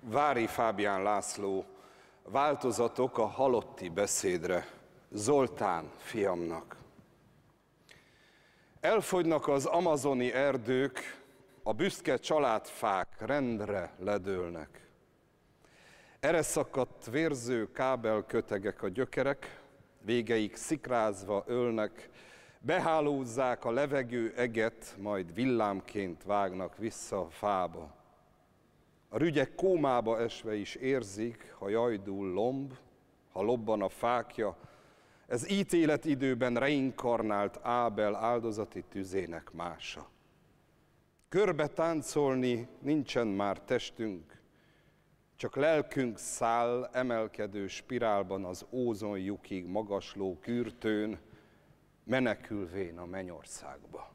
Vári Fábián László, változatok a halotti beszédre, Zoltán fiamnak. Elfogynak az amazoni erdők, a büszke családfák rendre ledőlnek. Ereszakadt vérző kábelkötegek a gyökerek, végeik szikrázva ölnek, behálózzák a levegő eget, majd villámként vágnak vissza a fába. A rügyek kómába esve is érzik, ha jajdul lomb, ha lobban a fákja, ez ítéletidőben reinkarnált Ábel áldozati tüzének mása. Körbe táncolni nincsen már testünk, csak lelkünk száll emelkedő spirálban az ózonlyukig magasló kürtőn, menekülvén a mennyországba.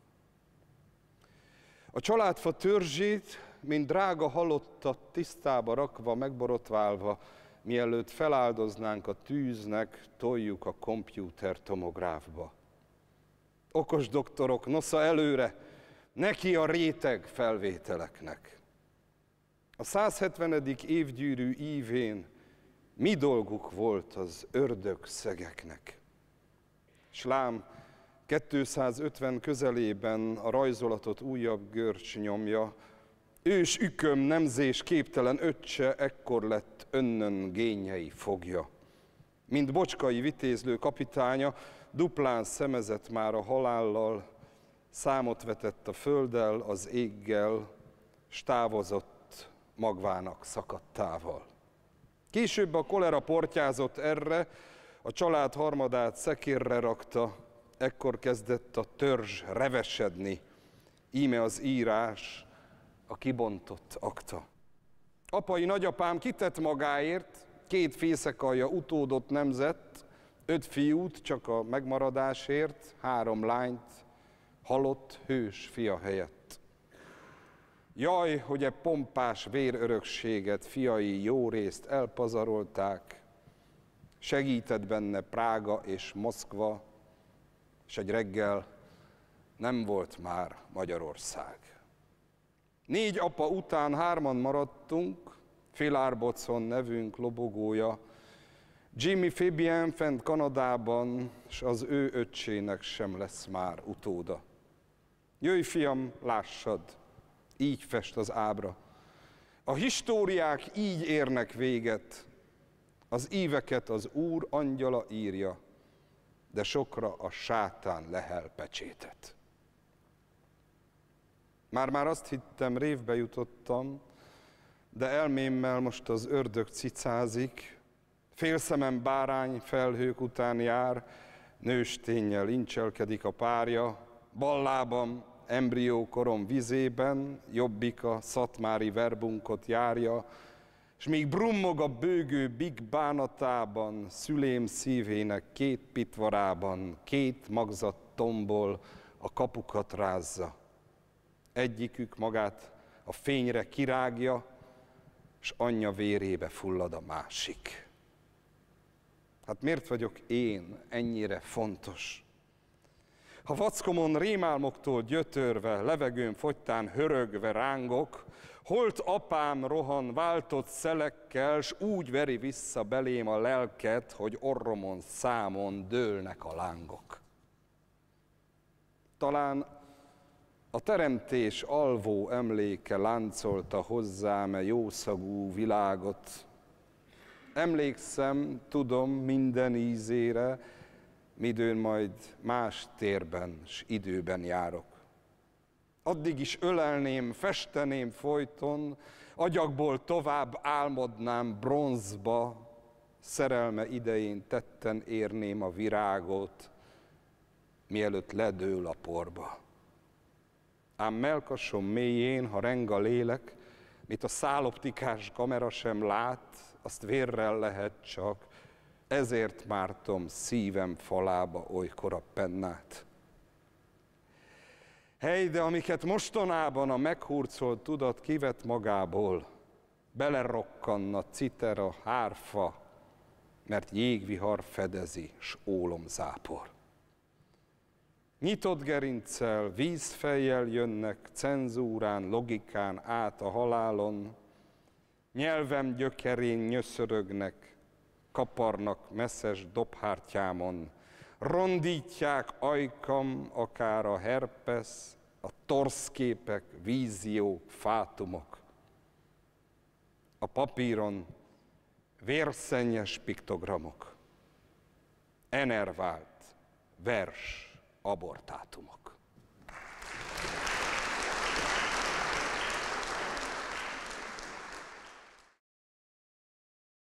A családfa törzsét, mint drága halottat tisztába rakva, megborotválva, mielőtt feláldoznánk a tűznek, toljuk a kompjúter tomográfba. Okos doktorok, nosza előre, neki a réteg felvételeknek. A 170. évgyűrű ívén mi dolguk volt az ördögszegeknek? S lám, 250 közelében a rajzolatot újabb görcs nyomja, ős üköm nemzés képtelen öccse ekkor lett önnön génjei fogja. Mint bocskai vitézlő kapitánya, duplán szemezett már a halállal, számot vetett a földdel, az éggel, s távozott magvának szakadtával. Később a kolera portyázott erre, a család harmadát szekérre rakta, ekkor kezdett a törzs revesedni, íme az írás, a kibontott akta. Apai nagyapám kitett magáért, 2 fészekalja utódot nemzett, 5 fiút csak a megmaradásért, 3 lányt, halott hős fia helyett. Jaj, hogy e pompás vérörökséget fiai jó részt elpazarolták, segített benne Prága és Moszkva, és egy reggel nem volt már Magyarország. 4 apa után 3-an maradtunk, Phil Arbotson nevünk lobogója, Jimmy Fabien fent Kanadában, s az ő öccsének sem lesz már utóda. Jöjj, fiam, lássad, így fest az ábra. A históriák így érnek véget, az íveket az Úr angyala írja, de sokra a sátán lehel pecsétet. Már azt hittem, révbe jutottam, de elmémmel most az ördög cicázik, félszemem bárány felhők után jár, nősténnyel incselkedik a párja, bal lábam embriókorom vizében, jobbika szatmári verbunkot járja, s míg brummog a bőgő big bánatában, szülém szívének 2 pitvarában, 2 magzat tombol, a kapukat rázza. Egyikük magát a fényre kirágja, s anyja vérébe fullad a másik. Hát miért vagyok én ennyire fontos? Ha vackomon rémálmoktól gyötörve, levegőn fogytán hörögve rángok, holt apám rohan váltott szelekkel, s úgy veri vissza belém a lelket, hogy orromon számon dőlnek a lángok. Talán a teremtés alvó emléke láncolta hozzám e jószagú világot. Emlékszem, tudom minden ízére, midőn majd más térben s időben járok. Addig is ölelném, festeném folyton, agyakból tovább álmodnám bronzba, szerelme idején tetten érném a virágot, mielőtt ledől a porba. Ám mellkasom mélyén, ha reng a lélek, mit a száloptikás kamera sem lát, azt vérrel lehet csak, ezért mártom szívem falába olykor a pennát. Hely, de amiket mostanában a meghurcolt tudat kivett magából, belerokkanna citera, hárfa, mert jégvihar fedezi, s ólomzápor. Nyitott gerinccel, vízfejjel jönnek, cenzúrán, logikán át a halálon, Nyelvem gyökerén nyöszörögnek, kaparnak messzes dobhártyámon, rondítják ajkam akár a herpesz, a torszképek, víziók, fátumok. A papíron vérszennyes piktogramok, enervált vers abortátumok.